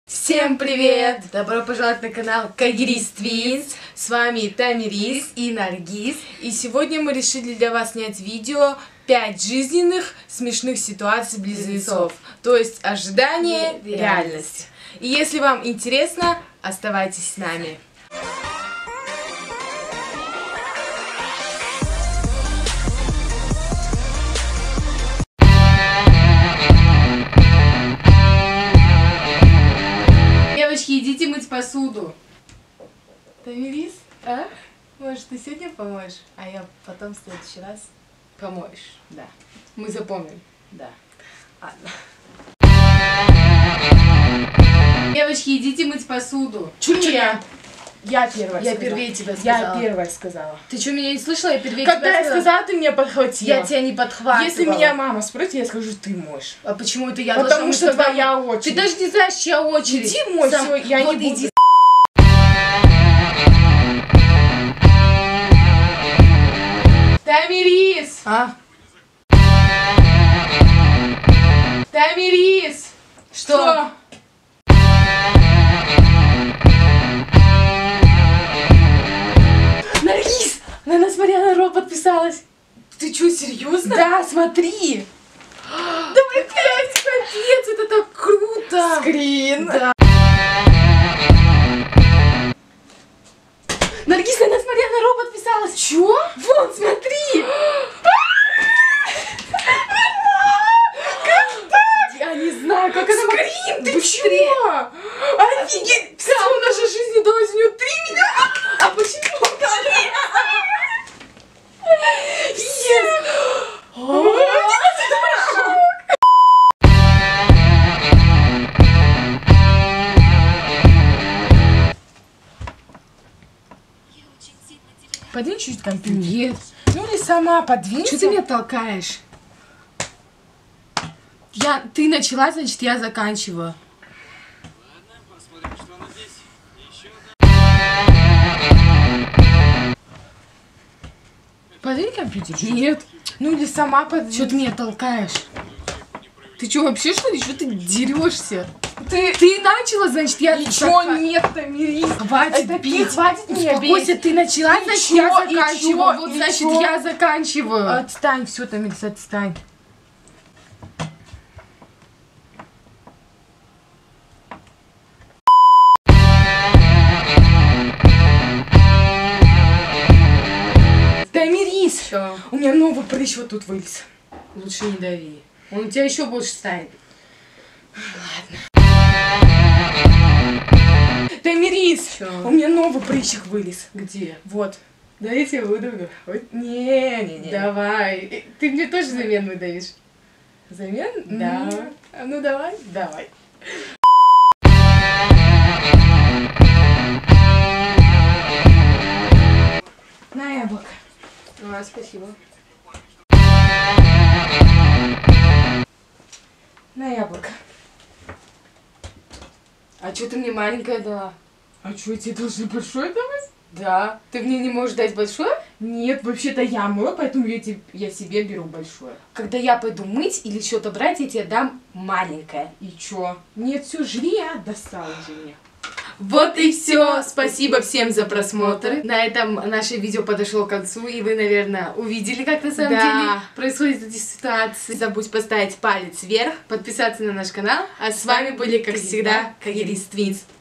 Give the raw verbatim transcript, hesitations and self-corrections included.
Всем привет! Добро пожаловать на канал Кагирис Твинс. С вами Тамирис и Наргиз. И сегодня мы решили для вас снять видео пять жизненных смешных ситуаций близнецов. То есть ожидание, реальность. И если вам интересно, оставайтесь с нами. Девочки, идите мыть посуду. Тамирис, а? Может, ты сегодня поможешь? А я потом в следующий раз помоешь. Да. Мы запомним. Да. Ладно. Девочки, идите мыть посуду. Чуть я? Я первая Я сказала. первее тебя сказала. Я первая сказала. Ты что, меня не слышала? Я первее Когда тебя я сказала. сказала, ты меня подхватила. Я тебя не подхватывала. Если меня мама спросит, я скажу, ты можешь. А почему это я Потому должна мыть что твою- твоя очередь. Ты даже не знаешь, чья очередь. Иди мой, Сам- всё, я вот не иди. буду. Тамирис! А? Тамирис! Что? Наргиз! Она на Марьяна Ро подписалась. Ты что, серьезно? Да, смотри. Давай, блядь, капец, это так круто! Скрин. Да. Наргиз, она на Марьяна Ро подписалась. Чё? Вон, смотри. Я не знаю, как это... Скрин, ты Быстрее. чё? Офигеть! Все, в нашей жизни далось у нее три миллиона! А почему? Подвинь чуть компьютер. Нет. Ну или сама подвинь. Что ты меня толкаешь? Я, ты начала, значит, я заканчиваю. Ладно, посмотрим, что она здесь. Еще Подвинь компьютер. чуть. Нет. Ну или сама подвинь. Что ты меня толкаешь? Ты что, вообще что ли? Что ты дерешься? Ты... Ты начала, значит, я... Ничего зака- нет, Тамирис. Хватит Это бить. хватит меня Успокойся, бить. ты начала, И значит, чё, я и заканчиваю. чё, Вот, и значит, чё? я заканчиваю. Отстань, все, Тамирис, отстань. Тамирис, Чё? у меня новый прыщ вот тут вылез. Лучше не дави. Он у тебя еще больше станет. Тамирис, Чё? у меня новый прыщик вылез. Где? Вот. Да я тебе выдавлю. Не, не, не. Давай. Э, Ты мне тоже замен выдавишь. Замен? Да. М, А ну давай. Давай. На яблоко. А, спасибо. На яблоко. А что ты мне маленькая дала? А что, тебе должны большой давать? Да. Ты мне не можешь дать большое? Нет, вообще-то я мыла, поэтому я, тебе, я себе беру большое. Когда я пойду мыть или что-то брать, я тебе дам маленькое. И чё? Нет, все, жри, а достала же мне. Вот и все. Спасибо всем за просмотр. На этом наше видео подошло к концу, и вы, наверное, увидели, как на самом Да. деле происходят эти ситуации. Не забудь поставить палец вверх, подписаться на наш канал. А с вами были, как всегда, Кагирис Твинс.